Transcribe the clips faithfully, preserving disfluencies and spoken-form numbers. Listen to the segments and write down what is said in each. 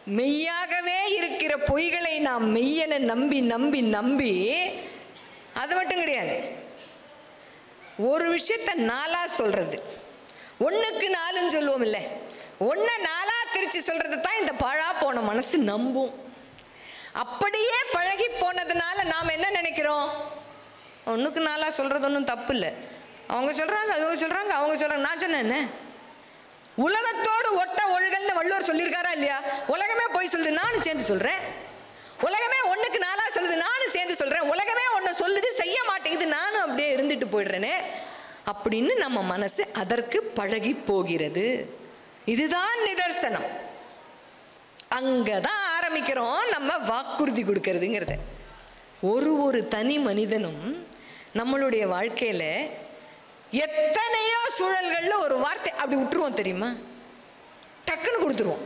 மெய்யாகவே இருக்கிற பொய்களை நாம் மெய்யென நம்பி நம்பி நம்பி, அது மட்டும் கிடையாது, ஒரு விஷயத்த நாலா சொல்றது, ஒன்றுக்கு நாலுன்னு சொல்லுவோம் இல்லை, ஒன்றை நாலா திருச்சி சொல்றது தான் இந்த பழா போன மனசு நம்பும். அப்படியே பழகி போனதுனால நாம் என்ன நினைக்கிறோம், ஒன்றுக்கு நாலா சொல்றது ஒன்றும் தப்பு இல்லை, அவங்க சொல்றாங்க அவங்க சொல்றாங்க அவங்க சொல்றாங்க நான் சொன்னேன்னு. உலகத்தோடு ஒட்ட ஒழுகல்னு வள்ளுவர் சொல்லியிருக்காரா இல்லையா? உலகமே போய் சொல்லுது, நானும் சேர்ந்து சொல்றேன். உலகமே ஒன்றுக்கு நாலா சொல்லுது, நானும் சேர்ந்து சொல்றேன். உலகமே ஒன்று சொல்லுது, செய்ய மாட்டேங்குது, நானும் அப்படியே இருந்துட்டு போயிடுறேனே அப்படின்னு நம்ம மனசு அதற்கு பழகி போகிறது. இதுதான் நிதர்சனம். அங்கதான் ஆரம்பிக்கிறோம் நம்ம வாக்குறுதி கொடுக்கறதுங்கிறத. ஒரு ஒரு தனி மனிதனும் நம்மளுடைய வாழ்க்கையில எத்தனையோ சூழல்கள்ல ஒரு வார்த்தை அப்படி விட்டுருவோம் தெரியுமா, டக்குன்னு கொடுத்துருவோம்.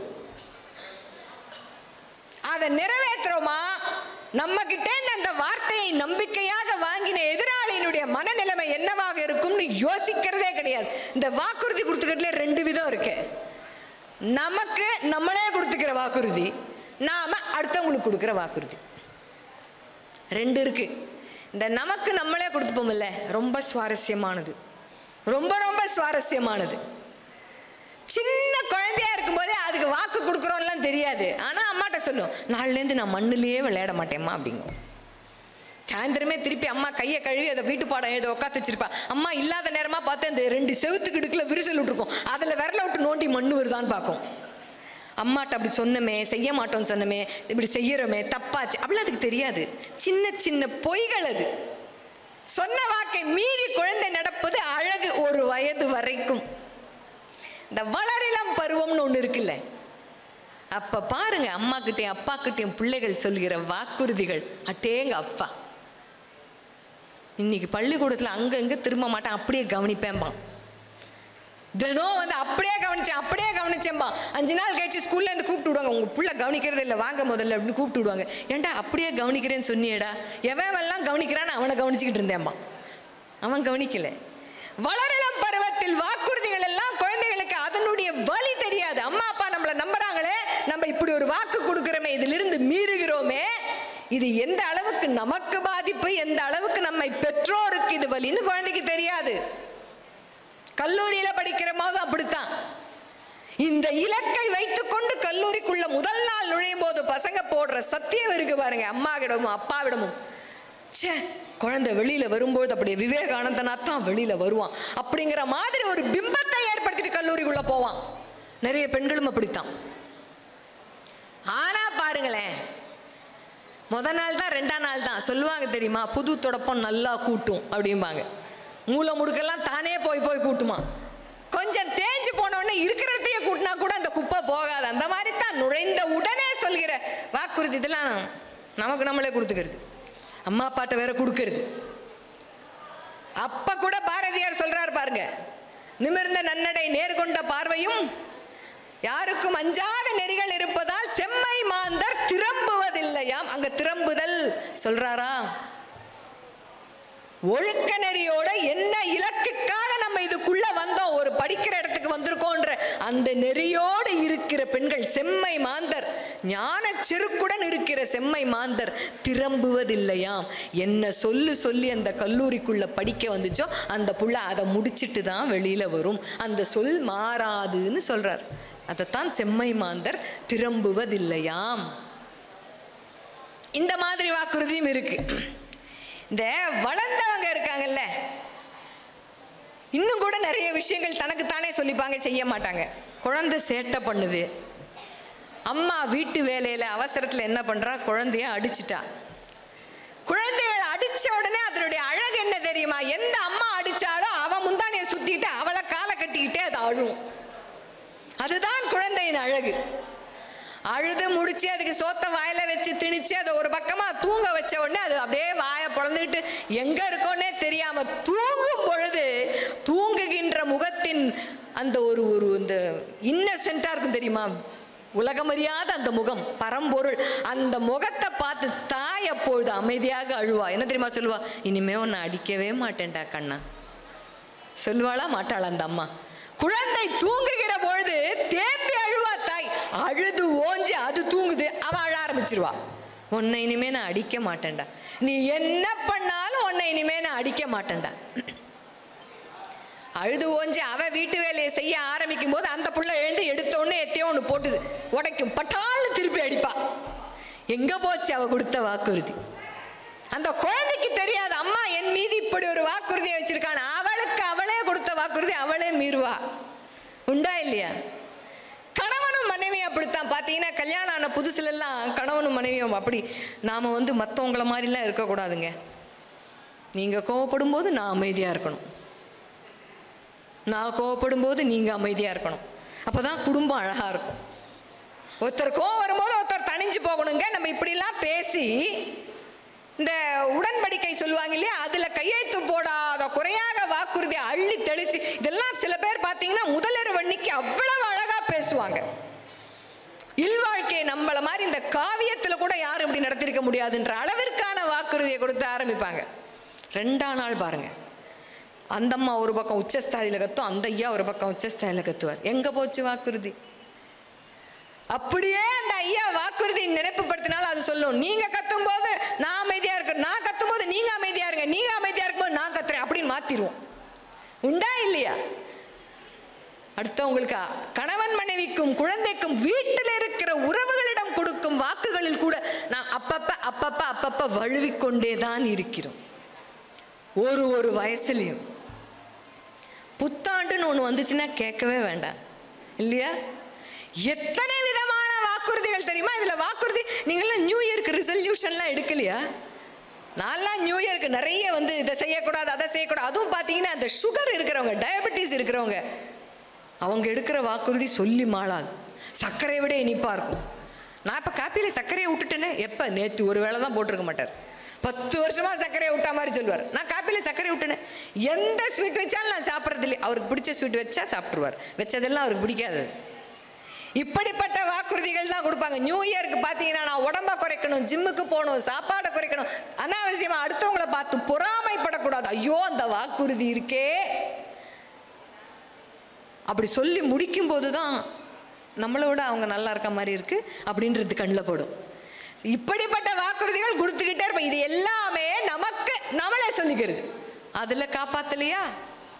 அதை நிறைவேற்றுறோமா, நம்ம கிட்டே அந்த வார்த்தையை நம்பிக்கையாக வாங்கின எதிராளியினுடைய மனநிலைமை என்னவாக இருக்கும்னு யோசிக்கிறதே கிடையாது. இந்த வாக்குறுதி கொடுத்துக்கிறதுல ரெண்டு விதம் இருக்கு. நமக்கு நம்மளே கொடுத்துக்கிற வாக்குறுதி, நாம அடுத்தவங்களுக்கு கொடுக்கிற வாக்குறுதி, ரெண்டு இருக்கு. இந்த நமக்கு நம்மளே கொடுத்துப்போம் இல்ல, ரொம்ப சுவாரஸ்யமானது, ரொம்ப ரொம்ப சுவாரஸ்யமானது. சின்ன குழந்தையா இருக்கும்போதே அதுக்கு வாக்கு கொடுக்குறோம்லாம் தெரியாது. ஆனா அம்மாட்ட சொல்லும், நாளிலேருந்து நான் மண்ணிலேயே விளையாட மாட்டேம்மா அப்படிங்கும். சாயந்தரமே திருப்பி அம்மா கையை கழுவி அதை வீட்டு பாடம் எழுத உட்காந்து வச்சிருப்பா. அம்மா இல்லாத நேரமா பார்த்து அந்த ரெண்டு செவுத்துக்கு இடுக்குல விரிசல் விட்டுருக்கும், அதுல விரல விட்டு நோண்டி மண்ணு வருதான்னு பார்க்கும். அம்மாட்ட அப்படி சொன்னமே, செய்ய மாட்டோம்னு சொன்னமே, இப்படி செய்யறோமே, தப்பாச்சு அப்படிலாம் அதுக்கு தெரியாது. சின்ன சின்ன பொய்கள் அது. சொன்ன வாக்கை மீறி குழந்தை நடப்பது அழகு ஒரு வயது வரைக்கும். இந்த வளரிளம் பருவம்னு ஒன்று இருக்குல்ல, அப்ப பாருங்க அம்மா கிட்டையும் அப்பா கிட்டையும் பிள்ளைகள் சொல்கிற வாக்குறுதிகள், அட்டேங்க அப்பா இன்னைக்கு பள்ளிக்கூடத்தில் அங்கங்க திரும்ப மாட்டேன், அப்படியே கவனிப்பேன்பான். தினம் வந்து அப்படியே கவனிச்சேன் அப்படியே கவனிச்சேன்பா. அஞ்சு நாள் கழிச்சு ஸ்கூல்ல இருந்து கூப்பிட்டு விடுவாங்க, உங்க பிள்ளை கவனிக்கிறதே இல்லை வாங்க முதல்ல அப்படின்னு கூப்பிட்டு விடுவாங்க. ஏன்டா அப்படியே கவனிக்கிறேன்னு சொன்னியேடா, எவெல்லாம் கவனிக்கிறான்னு அவனை கவனிச்சுக்கிட்டு இருந்தேன்பா. அவன் கவனிக்கல. வளரிளம் பருவத்தில் வாக்குறுதிகள் எல்லாம் குழந்தைகளுக்கு அதனுடைய வலி தெரியாது. அம்மா அப்பா நம்மளை நம்புறாங்களே, நம்ம இப்படி ஒரு வாக்கு கொடுக்கிறோமே, இதிலிருந்து மீறுகிறோமே, இது எந்த அளவுக்கு நமக்கு பாதிப்பு, எந்த அளவுக்கு நம்மை பெற்றோருக்கு இது வலின்னு குழந்தைக்கு தெரியாது. கல்லூரியில படிக்கிற போது அப்படித்தான். இந்த இலக்கை வைத்துக்கொண்டு கல்லூரிக்குள்ள முதல் நாள் நுழையும் போது பசங்க போடுற சத்தியம் இருக்கு பாருங்க, அம்மாவிடமும் அப்பாவிடமும், சே குழந்தை வெளியில வரும்போது அப்படியே விவேகானந்தனா தான் வெளியில வருவான் அப்படிங்கிற மாதிரி ஒரு பிம்பத்தை ஏற்படுத்திட்டு கல்லூரிக்குள்ள போவான். நிறைய பெண்களும் அப்படித்தான். ஆனா பாருங்களேன், முத நாள் தான் ரெண்டாம் நாள் தான் சொல்லுவாங்க தெரியுமா, புது தொடப்பம் நல்லா கூட்டும் அப்படிம்பாங்க. மூளை முடுக்கெல்லாம் தானே போய் போய் கூட்டுமா. கொஞ்சம் தேஞ்சு போனோடனே இருக்கிறதையே கூட்டினா கூட அந்த குப்பை போகாது. அந்த மாதிரி தான் நுழைந்த உடனே சொல்கிற வாக்குறுதி இதெல்லாம் நமக்கு நம்மளே கொடுத்துக்கிறது, அம்மா அப்பாட்ட வேற கொடுக்கறது. அப்ப கூட பாரதியார் சொல்றாரு பாருங்க, நிமிர்ந்த நன்னடை நேர்கொண்ட பார்வையும் யாருக்கும் அஞ்சாத நெறிகள் இருப்பதால் செம்மை மாந்தர் திரம்புவதில்லையாம். அங்க திரம்புதல் சொல்றாரா, ஒழுக்க நெறியோட என்ன இலக்குக்காக நம்ம இதுக்குள்ள வந்தோம், ஒரு படிக்கிற இடத்துக்கு வந்திருக்கோன்ற அந்த நெறியோடு இருக்கிற பெண்கள் செம்மை மாந்தர், ஞான செருக்குடன் இருக்கிற செம்மை மாந்தர் திரம்புவதில்லையாம். என்ன சொல்லு சொல்லி அந்த கல்லூரிக்குள்ள படிக்க வந்துச்சோ அந்த புள்ள அதை முடிச்சிட்டு தான் வெளியில வரும், அந்த சொல் மாறாதுன்னு சொல்றார். அதைத்தான் செம்மை மாந்தர் திரம்புவதில்லையாம். இந்த மாதிரி வாக்குறுதியும் இருக்கு. இந்த வளர்ந்தவங்க இருக்காங்கல்ல, இன்னும் கூட நிறைய விஷயங்கள் தனக்குத்தானே சொல்லிப்பாங்க, செய்ய மாட்டாங்க. குழந்தை சேட்டை பண்ணுது, அம்மா வீட்டு வேலையில அவசரத்துல என்ன பண்றா, குழந்தைய அடிச்சிட்டா. குழந்தைகளை அடிச்ச உடனே அதனுடைய அழகு என்ன தெரியுமா, எந்த அம்மா அடிச்சாலும் அவன் முந்தானையை சுத்திட்டு அவளை காலை கட்டிக்கிட்டே அது அழும். அதுதான் குழந்தையின் அழகு. அழுது முடிச்சு அதுக்கு சோத்த வாயில வச்சு திணிச்சு அதை ஒரு பக்கமா தூங்க வச்ச உடனே அது அப்படியே வாயை பொழந்துக்கிட்டு எங்க இருக்கோன்னே தெரியாம தூங்கும் பொழுது தூங்குகின்ற முகத்தின் அந்த ஒரு ஒரு இந்த இன்னசென்ட்டா இருக்கும் தெரியுமா, உலகமறியாத அந்த முகம், பரம்பொருள், அந்த முகத்தை பார்த்து தாய் அப்பொழுது அமைதியாக அழுவா. என்ன தெரியுமா சொல்லுவா, இனிமே உன்னை அடிக்கவே மாட்டேன்டா கண்ணா. சொல்லுவாளா மாட்டாளா அந்த அம்மா? குழந்தை தூங்குகிற பொழுது தேம்பி அழுவா தாய், அழுது ஓஞ்சி அது ஆரம்பிச்சிருவா. உன்னை இனிமே நான் அடிக்க மாட்டேன்டா, நீ என்ன பண்ணாலும் உன்னை இனிமே நான் அடிக்க மாட்டேன்டா. அழுது ஓஞ்சி அவ வீட்டு வேலையை செய்ய ஆரம்பிக்கும் போது அந்த புள்ள எழுந்து எடுத்த உடனே எத்தையோ ஒன்று போட்டு உடைக்கும், பட்டாலும் திருப்பி அடிப்பா. எங்க போச்சு அவ கொடுத்த வாக்குறுதி? அந்த குழந்தைக்கு தெரியாது அம்மா என் மீது இப்படி ஒரு வாக்குறுதியை வச்சிருக்கான். அவளுக்கு அவளே கொடுத்த வாக்குறுதி அவளே மீறுவா. உண்டா இல்லையா? கணவனும் மனைவி அப்படித்தான். பார்த்தீங்கன்னா கல்யாணம் ஆன புதுசுல எல்லாம் கணவனும் மனைவியும் அப்படி நாம வந்து மற்றவங்கள மாதிரிலாம் இருக்கக்கூடாதுங்க. நீங்க கோவப்படும் போது நான் அமைதியா இருக்கணும், நான் கோவப்படும் போது நீங்க அமைதியா இருக்கணும். அப்பதான் குடும்பம் அழகா இருக்கும். ஒருத்தர் கோவம் வரும்போது ஒருத்தர் தணிஞ்சு போகணுங்க. நம்ம இப்படிலாம் பேசி இந்த உடன்படிக்கை சொல்லுவாங்க இல்லையா, அதுல கையெழுத்து போடாத குறையாக வாக்குறுதி அள்ளி தெளிச்சு, இதெல்லாம் சில பேர் பார்த்தீங்கன்னா முதலிரவன்னைக்கு அவ்வளவு அழகா பேசுவாங்க. இல்வாழ்க்கையை நம்மள மாதிரி இந்த காவியத்துல கூட யாரும் இப்படி நடத்திருக்க முடியாதுன்ற அளவிற்கான வாக்குறுதியை கொடுத்து ஆரம்பிப்பாங்க. ரெண்டாம் நாள் பாருங்க, அந்த அம்மா ஒரு பக்கம் உச்சஸ்தாயில கத்தும், அந்த ஐயா ஒரு பக்கம் உச்சஸ்தாயில கத்துவார். எங்க போச்சு வாக்குறுதி? அப்படியே அந்த ஐயா வாக்குறுதி நினைப்புப்படுத்தினாலும் அது சொல்லும், நீங்க கத்தும் போது நான் அமைதியா இருக்கேன், நான் கத்தும் போது நீங்க அமைதியா இருங்க, நீங்க அமைதியா இருக்கும்போது நான் கத்துறேன் அப்படின்னு மாத்திருவோம். உண்டா இல்லையா? அடுத்தவங்களுக்கு கணவன் மனைவிக்கும் குழந்தைக்கும் வீட்டில் இருக்கிற உறவுகளிடம் கொடுக்கும் வாக்குகளில் கூட நான் அப்பப்ப அப்பப்ப அப்பப்ப வழுவிக்கொண்டே தான் இருக்கிறோம். ஒரு ஒரு வயசுலையும் புத்தாண்டுன்னு ஒன்று வந்துச்சுன்னா கேட்கவே வேண்டாம் இல்லையா? எத்தனை விதமான வாக்குறுதிகள் தெரியுமா? இதுல வாக்குறுதி நீங்களாம் நியூ இயர்க்கு ரிசல்யூஷன்லாம் எடுக்கலையா? நான்லாம் நியூ இயர்க்கு நிறைய வந்து இதை செய்யக்கூடாது அதை செய்யக்கூடாது. அதுவும் பார்த்தீங்கன்னா அந்த சுகர் இருக்கிறவங்க, டயபெட்டிஸ் இருக்கிறவங்க, அவங்க எடுக்கிற வாக்குறுதி சொல்லி மாளாது. சர்க்கரையை விட இனிப்பா இருக்கும். நான் இப்போ காப்பியில் சர்க்கரையை விட்டுட்டேனே, எப்போ நேற்று ஒரு வேளை தான் போட்டிருக்க மாட்டார், பத்து வருஷமா சர்க்கரையை விட்டா மாதிரி சொல்லுவார். நான் காப்பியில் சர்க்கரை விட்டேனே, எந்த ஸ்வீட் வச்சாலும் நான் சாப்பிட்றது இல்லை. அவருக்கு பிடிச்ச ஸ்வீட் வச்சா சாப்பிட்ருவார், வச்சதெல்லாம் அவருக்கு பிடிக்காது. இப்படிப்பட்ட வாக்குறுதிகள் தான் கொடுப்பாங்க. நியூ இயருக்கு பார்த்தீங்கன்னா நான் உடம்ப குறைக்கணும், ஜிம்முக்கு போகணும், சாப்பாடை குறைக்கணும், அனாவசியமா அடுத்தவங்களை பார்த்து பொறாமைப்படக்கூடாது. ஐயோ அந்த வாக்குறுதி இருக்கே, அப்படி சொல்லி முடிக்கும் போது தான் நம்மளோட அவங்க நல்லா இருக்க மாதிரி இருக்கு அப்படின்றது கண்ணில் போடும். இப்படிப்பட்ட வாக்குறுதிகள் கொடுத்துக்கிட்டே இருப்போம். இது எல்லாமே நமக்கு நம்மளே சொல்லிக்கிறது. அதில் காப்பாத்தலையா?